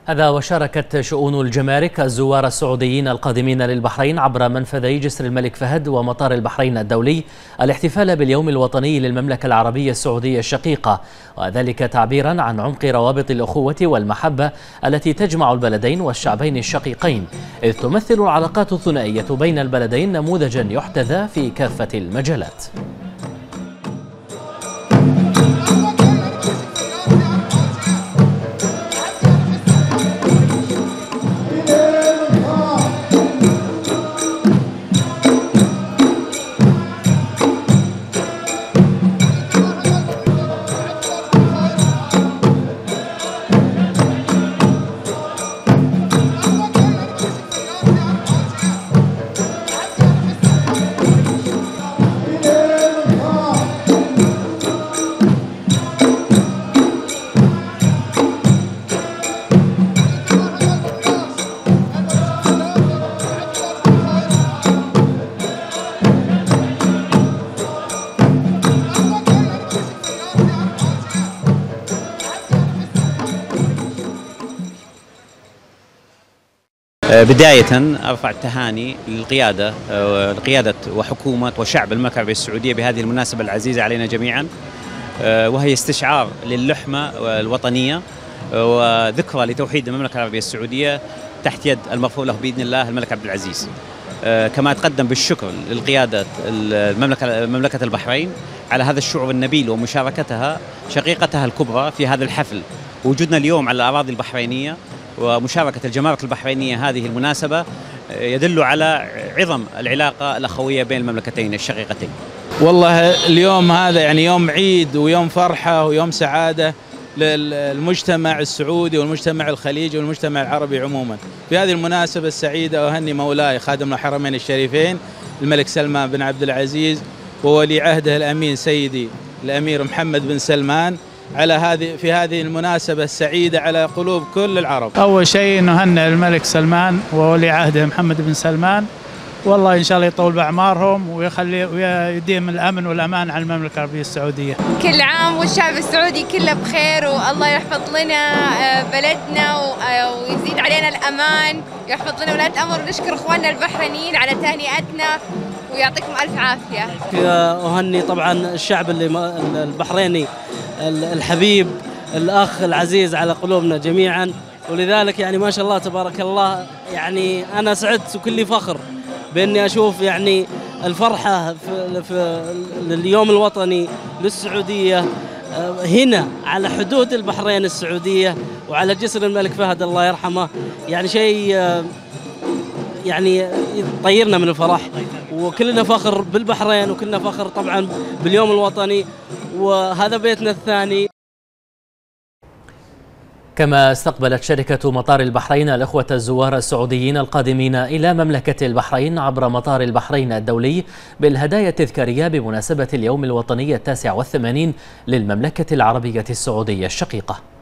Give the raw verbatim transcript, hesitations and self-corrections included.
هذا وشاركت شؤون الجمارك الزوار السعوديين القادمين للبحرين عبر منفذي جسر الملك فهد ومطار البحرين الدولي الاحتفال باليوم الوطني للمملكة العربية السعودية الشقيقة، وذلك تعبيرا عن عمق روابط الأخوة والمحبة التي تجمع البلدين والشعبين الشقيقين، إذ تمثل العلاقات الثنائية بين البلدين نموذجا يحتذى في كافة المجالات. بداية أرفع التهاني للقيادة لقيادة وحكومة وشعب المملكة العربية السعودية بهذه المناسبة العزيزة علينا جميعا، وهي استشعار للحمة الوطنية وذكرى لتوحيد المملكة العربية السعودية تحت يد المرفوع له بإذن الله الملك عبد العزيز. كما أتقدم بالشكر للقيادة المملكة مملكة البحرين على هذا الشعور النبيل ومشاركتها شقيقتها الكبرى في هذا الحفل. وجودنا اليوم على الأراضي البحرينية ومشاركة الجمارك البحرينية هذه المناسبة يدل على عظم العلاقة الأخوية بين المملكتين الشقيقتين. والله اليوم هذا يعني يوم عيد ويوم فرحة ويوم سعادة للمجتمع السعودي والمجتمع الخليجي والمجتمع العربي عموما. في هذه المناسبة السعيدة أهني مولاي خادم الحرمين الشريفين الملك سلمان بن عبد العزيز وولي عهده الأمين سيدي الأمير محمد بن سلمان على هذه في هذه المناسبة السعيدة على قلوب كل العرب. أول شيء نهنئ الملك سلمان وولي عهده محمد بن سلمان، والله إن شاء الله يطول بأعمارهم ويخلي ويديم الأمن والأمان على المملكة العربية السعودية. كل عام والشعب السعودي كله بخير، والله يحفظ لنا بلدنا ويزيد علينا الأمان، يحفظ لنا ولاية الأمر، ونشكر إخواننا البحرينيين على تهنئتنا ويعطيكم ألف عافية. أهني طبعا الشعب اللي البحريني الحبيب الأخ العزيز على قلوبنا جميعا، ولذلك يعني ما شاء الله تبارك الله يعني أنا سعدت وكلي فخر بإني أشوف يعني الفرحة في, في اليوم الوطني للسعودية هنا على حدود البحرين السعودية وعلى جسر الملك فهد الله يرحمه، يعني شيء يعني طيرنا من الفرح، وكلنا فخر بالبحرين وكلنا فخر طبعا باليوم الوطني، وهذا بيتنا الثاني. كما استقبلت شركة مطار البحرين الإخوة الزوار السعوديين القادمين إلى مملكة البحرين عبر مطار البحرين الدولي بالهدايا التذكارية بمناسبة اليوم الوطني التاسع والثمانين للمملكة العربية السعودية الشقيقة.